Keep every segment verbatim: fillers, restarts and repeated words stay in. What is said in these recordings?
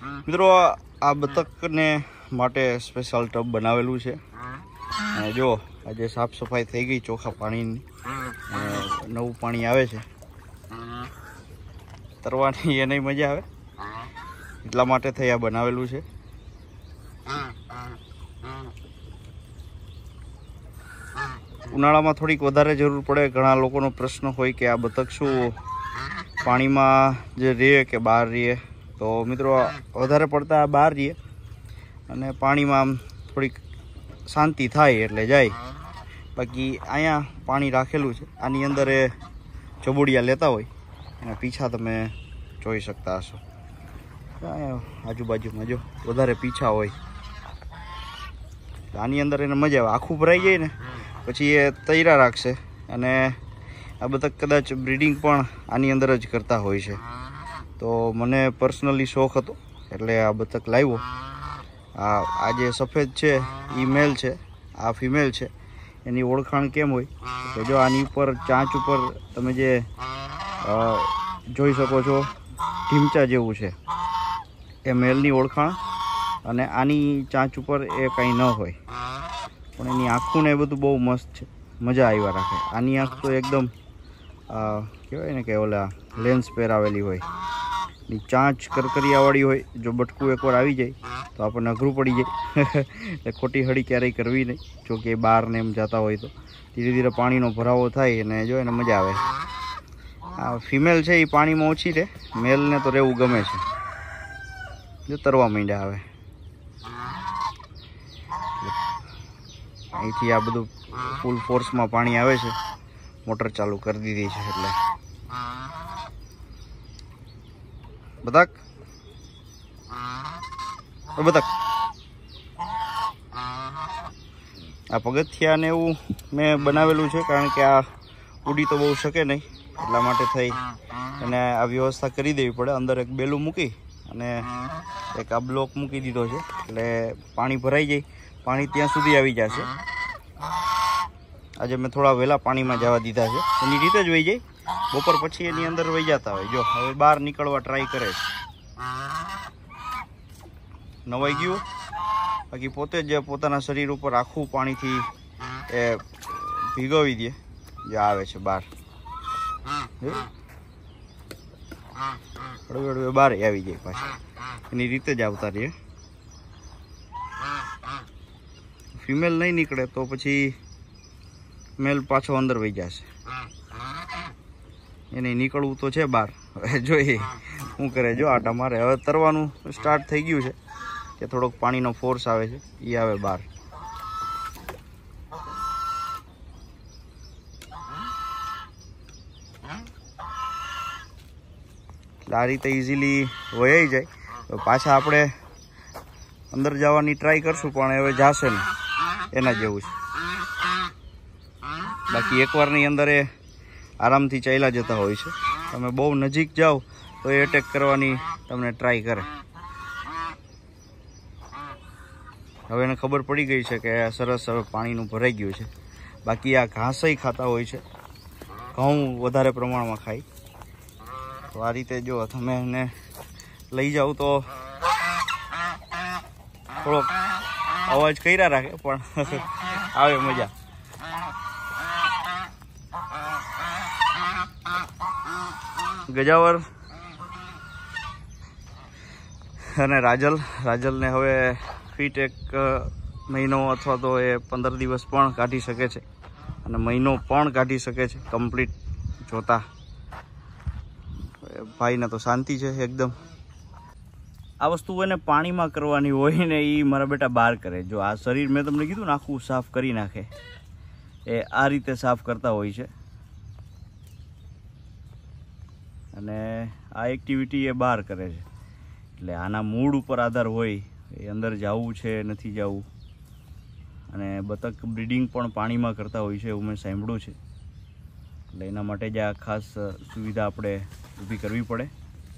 મિત્રો આ બતકને માટે સ્પેશિયલ ટબ બનાવેલું છે અને જો આજે સાફ સફાઈ થઈ ગઈ ચોખ્ખા પાણીની નવું પાણી આવે છે તરવાની એને મજા આવે એટલા માટે થઈ આ બનાવેલું છે। ઉનાળામાં થોડીક વધારે જરૂર પડે। ઘણા લોકોનો પ્રશ્ન હોય કે આ બતક શું પાણીમાં જે રહે કે બહાર રહે, તો મિત્રો વધારે પડતા બહાર રહીએ અને પાણીમાં આમ થોડીક શાંતિ થાય એટલે જાય। બાકી અહીંયા પાણી રાખેલું છે, આની અંદર એ ચબુડિયા લેતા હોય અને પીછા તમે જોઈ શકતા હશો। અહીંયા આજુબાજુમાં જો વધારે પીછા હોય, આની અંદર એને મજા આવે। આખું ભરાઈ જાય ને પછી એ તૈયાર રાખશે અને આ બતક કદાચ બ્રીડિંગ પણ આની અંદર જ કરતા હોય છે। તો મને પર્સનલી શોખ હતો એટલે આ બતક લાવ્યો। આ આ જે સફેદ છે એ મેલ છે, આ ફિમેલ છે। એની ઓળખાણ કેમ હોય તો જો આની ઉપર ચાંચ ઉપર તમે જે જોઈ શકો છો ઢીમચા જેવું છે એ મેલની ઓળખાણ, અને આની ચાંચ ઉપર એ કંઈ ન હોય પણ એની આંખું ને એ બધું બહુ મસ્ત છે, મજા આવ્યા રાખે। આની આંખ તો એકદમ કહેવાય ને કે ઓલા લેન્સ પહેરાવેલી હોય, ની ચાંચ કરકરિયાવાળી હોય। જો બટકું એકવાર આવી જાય તો આપણને અઘરું પડી જાય એટલે ખોટી હળી ક્યારેય કરવી નહીં। જો કે બહાર ને એમ જતા હોય તો ધીરે ધીરે પાણીનો ભરાવો થાય અને જો એને મજા આવે। આ ફિમેલ છે એ પાણીમાં ઓછી રહે, મેલને તો રહેવું ગમે છે। જો તરવા માંડ્યા આવે અહીંથી આ બધું ફૂલ ફોર્સમાં પાણી આવે છે, મોટર ચાલુ કરી દીધી છે એટલે બતક બતક આ પગથિયા ને એવું મેં બનાવેલું છે કારણ કે આ ઉડી તો બહુ શકે નહીં, એટલા માટે થઈ અને આ વ્યવસ્થા કરી દેવી પડે। અંદર એક બેલું મૂકી અને એક આ બ્લોક મૂકી દીધો છે એટલે પાણી ભરાઈ જાય, પાણી ત્યાં સુધી આવી જશે। આજે મેં થોડા વહેલા પાણીમાં જવા દીધા છે, એની રીતે જ વહી જાય, બપોર પછી એની અંદર વહી જતા હોય। જો હવે બહાર નીકળવા ટ્રાય કરે છે, નવાઈ ગયું। બાકી પોતે જ પોતાના શરીર ઉપર આખું પાણીથી એ ભીગવી દે જે આવે છે બહાર, હળવે હળવે બહાર આવી જાય પાછા, એની રીતે જ આવતા રહીએ। ફિમેલ નહીં નીકળે તો પછી મેલ પાછો અંદર વહી જશે, એને નીકળવું તો છે બહાર। હવે જોઈએ શું કરે, જો આટા મારે। હવે તરવાનું સ્ટાર્ટ થઈ ગયું છે કે થોડોક પાણીનો ફોર્સ આવે છે એ આવે બહાર। એટલે આ રીતે ઇઝીલી વહી જાય। પાછા આપણે અંદર જવાની ટ્રાય કરશું પણ હવે જશે ને એના જેવું છે। બાકી એકવારની અંદર એ આરામથી ચાલ્યા જતા હોય છે, તમે બહુ નજીક જાઓ તો એ એટેક કરવાની તમને ટ્રાય કરે। હવે એને ખબર પડી ગઈ છે કે સરસ હવે પાણીનું ભરાઈ ગયું છે। બાકી આ ઘાસય ખાતા હોય છે, ઘઉં વધારે પ્રમાણમાં ખાય। તો આ રીતે જો તમે એને લઈ જાઓ તો થોડોક અવાજ કર્યા રાખે પણ આવે મજા। ગજાવર અને રાજલ રાજલને હવે ફીટ એક મહિનો અથવા તો એ પંદર દિવસ પણ કાઢી શકે છે અને મહિનો પણ કાઢી શકે છે કમ્પ્લીટ જોતા। ભાઈને તો શાંતિ છે એકદમ। આ વસ્તુ એને પાણીમાં કરવાની હોય ને એ મારા બેટા બહાર કરે। જો આ શરીર મેં તમને કીધું ને આખું સાફ કરી નાખે, એ આ રીતે સાફ કરતા હોય છે અને આ એક્ટિવિટી એ બહાર કરે છે। એટલે આના મૂડ ઉપર આધાર હોય એ અંદર જવું છે નથી જવું। અને બતક બ્રીડિંગ પણ પાણીમાં કરતા હોય છે એવું મેં સાંભળ્યું છે, એટલે એના માટે જ આ ખાસ સુવિધા આપણે ઊભી કરવી પડે।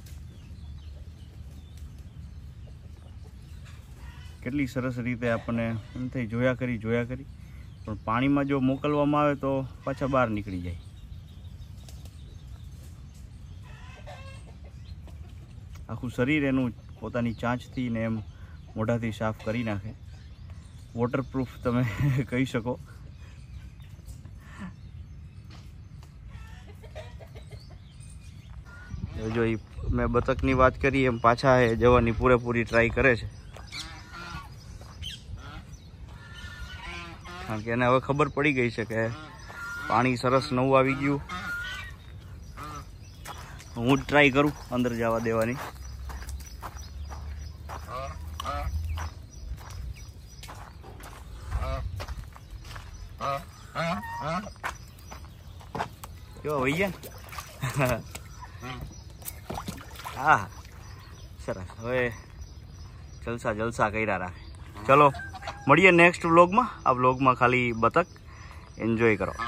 કેટલી સરસ રીતે આપણને એમ થઈ જોયા કરી જોયા કરી પણ પાણીમાં જો મોકલવામાં આવે તો પાછા બહાર નીકળી જાય। આખું શરીર એનું પોતાની ચાંચથી ને એમ મોઢાથી સાફ કરી નાખે. વોટરપ્રૂફ તમે કહી શકો. જો એ મેં બતકની વાત કરી એમ પાછા જવાની પૂરેપૂરી ટ્રાય કરે છે, કારણ કે એને હવે ખબર પડી ગઈ છે કે પાણી સરસ નવું આવી ગયું. હું જ ટ્રાય કરું અંદર જવા દેવાની. કેવા ભૈયા? હા સરસ. હવે જલસા જલસા કર્યા રાખે. ચલો મળીએ નેક્સ્ટ વ્લોગમાં. આ વ્લોગમાં ખાલી બતક એન્જોય કરો.